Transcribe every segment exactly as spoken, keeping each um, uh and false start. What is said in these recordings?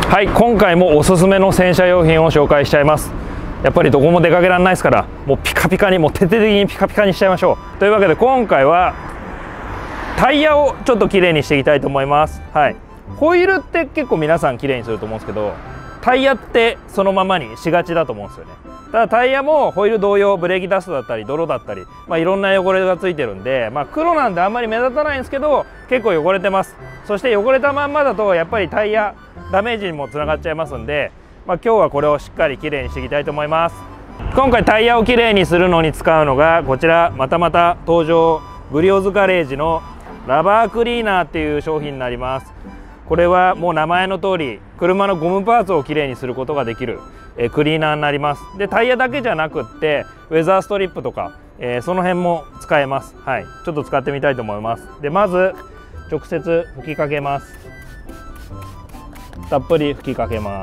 はい、今回もおすすめの洗車用品を紹介しちゃいます。やっぱりどこも出かけられないですから、もうピカピカに、もう徹底的にピカピカにしちゃいましょう。というわけで今回はタイヤをちょっときれいにしていきたいと思います。はい、ホイールって結構皆さんきれいにすると思うんですけど、タイヤってそのままにしがちだと思うんですよね。ただタイヤもホイール同様、ブレーキダストだったり泥だったり、まあ、いろんな汚れがついてるんで、まあ、黒なんであんまり目立たないんですけど結構汚れてます。そして汚れたまんまだとやっぱりタイヤダメージにもつながっちゃいますんで、まあ、今日はこれをしっかりきれいにしていきたいと思います。今回タイヤをきれいにするのに使うのがこちら、またまた登場、グリオズガレージのラバークリーナーっていう商品になります。これはもう名前の通り車のゴムパーツをきれいにすることができるえクリーナーになります。でタイヤだけじゃなくってウェザーストリップとか、えー、その辺も使えます。はい、ちょっと使ってみたいと思います。でまず直接吹きかけます。たっぷり吹きかけます。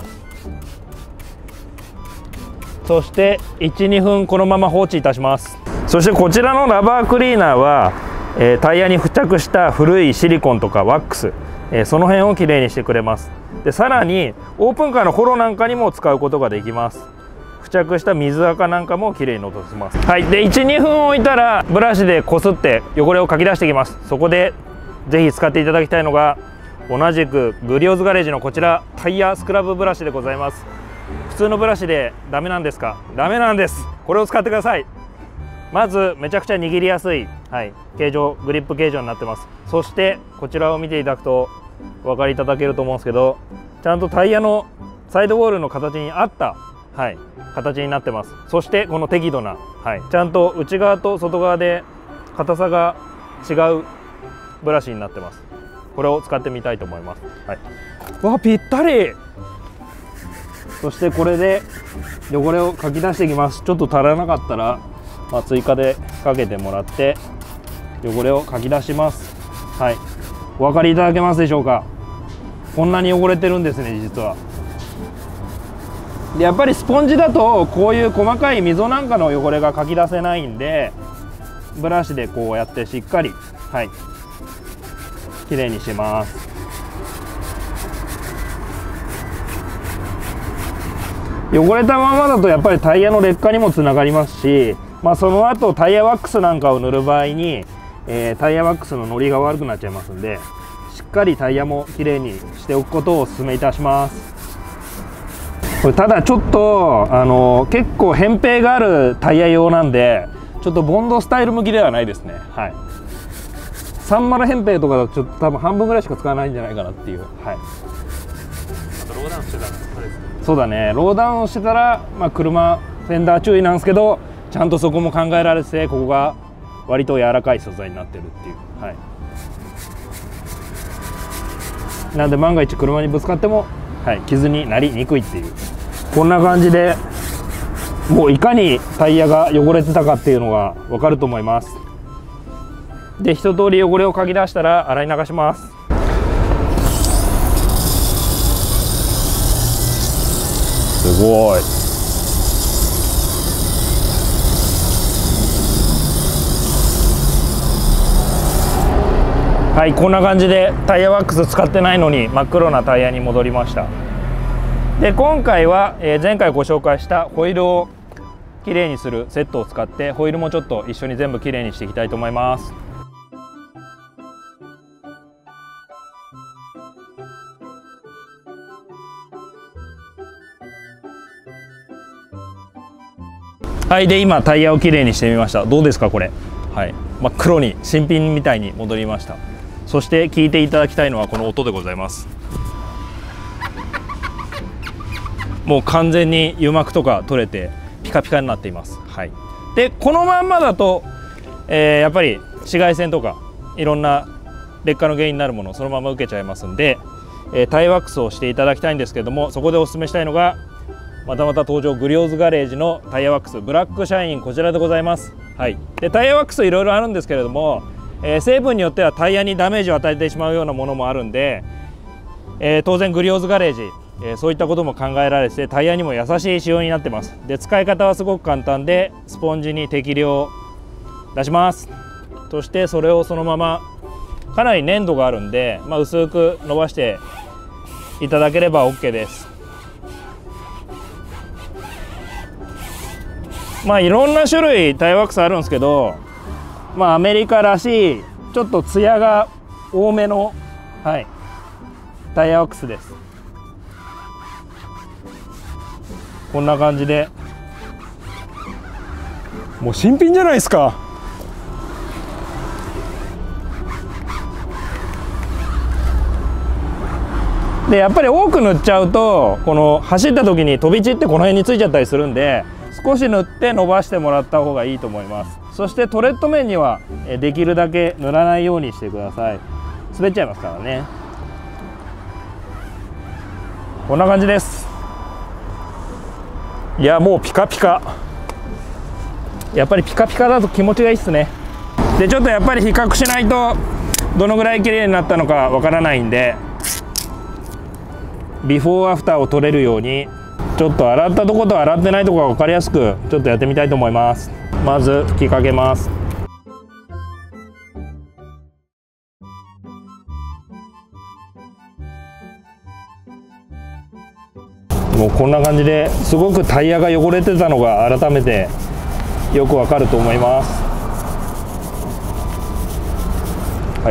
そしていちにふんこのまま放置いたします。そしてこちらのラバークリーナーは、えー、タイヤに付着した古いシリコンとかワックス、えー、その辺をきれいにしてくれます。でさらにオープンカーのホロなんかにも使うことができます。付着した水垢なんかもきれいに落とせます。はい、でいちにふん置いたらブラシでこすって汚れをかき出していきます。そこでぜひ使っていただきたいのが同じくグリオズガレージのこちらタイヤスクラブブラシでございます。普通のブラシでダメなんですか？ダメなんです。これを使ってください。まずめちゃくちゃ握りやすい、はい、形状、グリップ形状になってます。そしてこちらを見ていただくとお分かりいただけると思うんですけど、ちゃんとタイヤのサイドウォールの形に合った、はい、形になってます。そしてこの適度な、はい、ちゃんと内側と外側で硬さが違うブラシになってます。これを使ってみたいと思います。はい、わぴったり。そしてこれで汚れをかき出していきます。ちょっと足らなかったら、まあ、追加でかけてもらって汚れをかき出します。はい、お分かりいただけますでしょうか？こんなに汚れてるんですね、実は。でやっぱりスポンジだとこういう細かい溝なんかの汚れがかき出せないんで、ブラシでこうやってしっかり、はい、きれいにします。汚れたままだとやっぱりタイヤの劣化にもつながりますし、まあ、その後タイヤワックスなんかを塗る場合に、えー、タイヤワックスの乗りが悪くなっちゃいますんで、しっかりタイヤもきれいにしておくことをお勧めいたします。これただちょっとあの結構扁平があるタイヤ用なんで、ちょっとボンドスタイル向きではないですね。はい、さんじゅう扁平とかだとちょっと多分半分ぐらいしか使わないんじゃないかなっていう。はい、あとローダウンしてたらそうだね、ローダウンしてたら、まあ、車フェンダー注意なんですけど、ちゃんとそこも考えられてて、ここが割と柔らかい素材になってるっていう。はい、なんで万が一車にぶつかっても、はい、傷になりにくいっていう、こんな感じでもういかにタイヤが汚れてたかっていうのが分かると思います。で一通り汚れをかき出したら洗い流します。すごい。はい、こんな感じでタイヤワックス使ってないのに真っ黒なタイヤに戻りました。で今回は、えー、前回ご紹介したホイールをきれいにするセットを使ってホイールもちょっと一緒に全部きれいにしていきたいと思います。はい、で今タイヤをきれいにしてみました。どうですかこれ？はい、真っ黒に新品みたいに戻りました。そして聞いていただきたいのはこの音でございます。もう完全に油膜とか取れてピカピカになっています。はい、でこのまんまだと、えー、やっぱり紫外線とかいろんな劣化の原因になるものをそのまま受けちゃいますんで、えー、タイワックスをしていただきたいんですけども、そこでお勧めしたいのがまたまた登場、グリオズガレージのタイヤワックスブラックシャイン、こちらでございます。はい、でタイヤワックスいろいろあるんですけれども、えー、成分によってはタイヤにダメージを与えてしまうようなものもあるんで、えー、当然グリオズガレージ、えー、そういったことも考えられてタイヤにも優しい仕様になってます。で使い方はすごく簡単で、スポンジに適量出します。そしてそれをそのままかなり粘度があるんで、まあ、薄く伸ばしていただければ オーケー です。まあいろんな種類タイヤワックスあるんですけど、まあアメリカらしいちょっとツヤが多めの、はい、タイヤワックスです。こんな感じでもう新品じゃないですか。でやっぱり多く塗っちゃうとこの走った時に飛び散ってこの辺についちゃったりするんで、少し塗って伸ばしてもらった方がいいと思います。そしてトレッド面にはできるだけ塗らないようにしてください。滑っちゃいますからね。こんな感じです。いやもうピカピカ。やっぱりピカピカだと気持ちがいいっすね。でちょっとやっぱり比較しないとどのぐらい綺麗になったのかわからないんで、ビフォーアフターを取れるようにちょっと洗ったとこと洗ってないとこが分かりやすくちょっとやってみたいと思います。まず吹きかけます。もうこんな感じですごくタイヤが汚れてたのが改めてよくわかると思います。はい、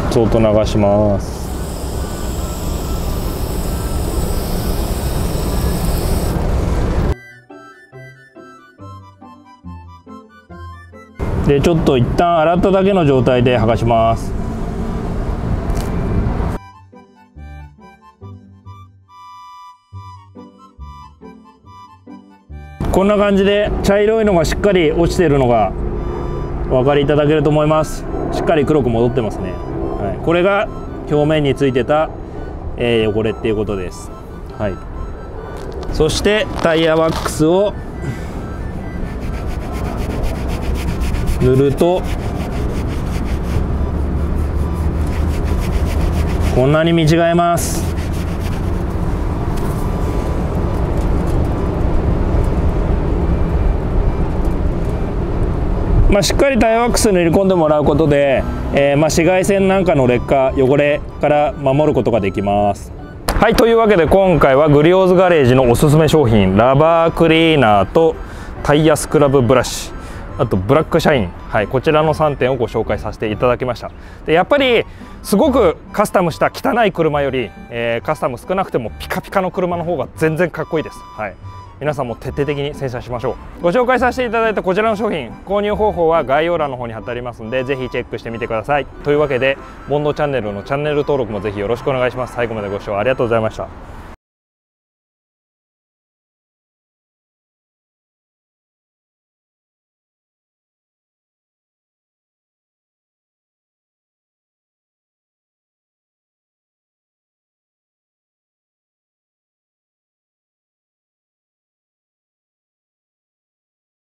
そっと流します。でちょっと一旦洗っただけの状態で剥がします。こんな感じで茶色いのがしっかり落ちているのがお分かりいただけると思います。しっかり黒く戻ってますね。はい、これが表面についてた、えー、汚れっていうことです。はい、そしてタイヤワックスを塗るとこんなに見違えます。まあ、しっかりタイヤワックス塗り込んでもらうことで、えー、まあ紫外線なんかの劣化汚れから守ることができます。はい、というわけで今回はグリオーズガレージのおすすめ商品ラバークリーナーとタイヤスクラブブラシ、あとブラックシャイン、はい、こちらのさんてんをご紹介させていただきました。でやっぱりすごくカスタムした汚い車より、えー、カスタム少なくてもピカピカの車の方が全然かっこいいです。はい、皆さんも徹底的に洗車しましょう。ご紹介させていただいたこちらの商品、購入方法は概要欄の方に貼ってありますのでぜひチェックしてみてください。というわけでボンドチャンネルのチャンネル登録もぜひよろしくお願いします。最後までご視聴ありがとうございました。